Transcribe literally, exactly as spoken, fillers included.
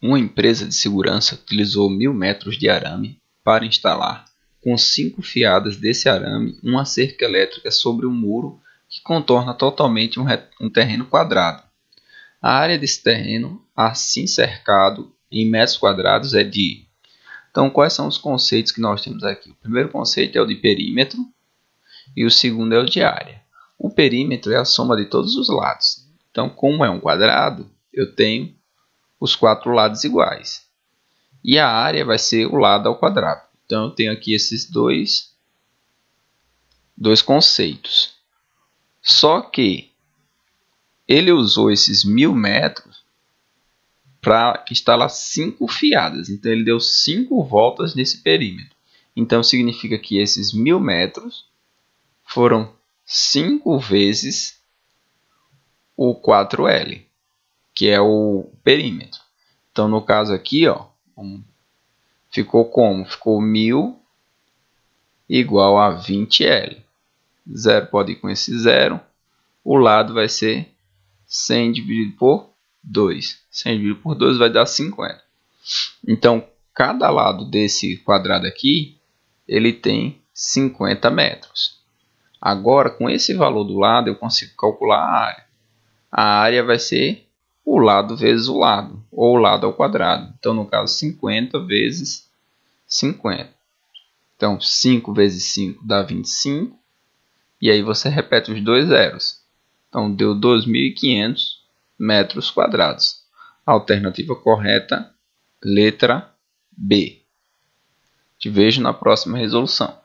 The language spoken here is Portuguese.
Uma empresa de segurança utilizou mil metros de arame para instalar, com cinco fiadas desse arame, uma cerca elétrica sobre um muro que contorna totalmente um, um terreno quadrado. A área desse terreno, assim cercado em metros quadrados, é de... Então, quais são os conceitos que nós temos aqui? O primeiro conceito é o de perímetro e o segundo é o de área. O perímetro é a soma de todos os lados. Então, como é um quadrado, eu tenho os quatro lados iguais. E a área vai ser o lado ao quadrado. Então, eu tenho aqui esses dois, dois conceitos. Só que ele usou esses mil metros para instalar cinco fiadas. Então, ele deu cinco voltas nesse perímetro. Então, significa que esses mil metros foram cinco vezes o quatro L, que é o perímetro. Então, no caso aqui, ó, um, ficou como? Ficou mil igual a vinte L. Zero pode ir com esse zero. O lado vai ser cem dividido por dois. cem dividido por dois vai dar cinquenta. Então, cada lado desse quadrado aqui, ele tem cinquenta metros. Agora, com esse valor do lado, eu consigo calcular a área. A área vai ser o lado vezes o lado, ou o lado ao quadrado. Então, no caso, cinquenta vezes cinquenta. Então, cinco vezes cinco dá vinte e cinco. E aí você repete os dois zeros. Então, deu dois mil e quinhentos metros quadrados. Alternativa correta, letra B. Te vejo na próxima resolução.